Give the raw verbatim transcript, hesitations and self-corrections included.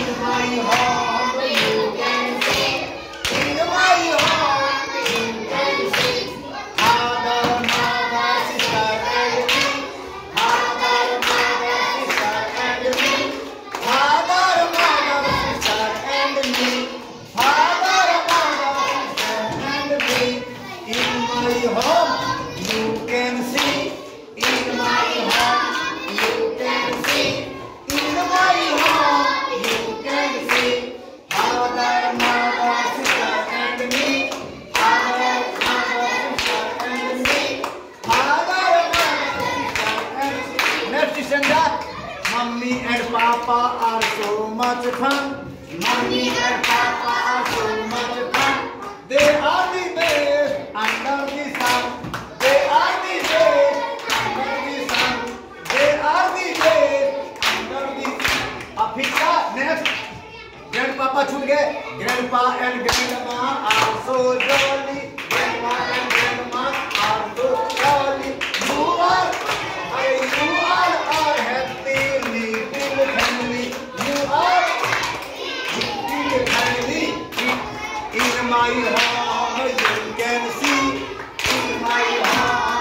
my home you can see. In my home you can see. Father, mother, sister and me. Father, mother, sister and me. Father, mother, sister and me. Father, mother, sister and me. In my home you can see. In my home you can see. In my home you can see. Father, mother, sister and me. Father, mother, sister and me. Father, mother, sister and me. Next standard. Mummy and Papa are so much fun. Mummy and Papa are so much fun. They are the best under the sun. They are the best under the sun. They are the best under the sun. अब फिर क्या next? Grandpapa छूट गए. Grandpa and grandma are so jolly. Grandpa and grandma are so jolly. You are, you are a happy little family. You are little family. In my home you can see. In my home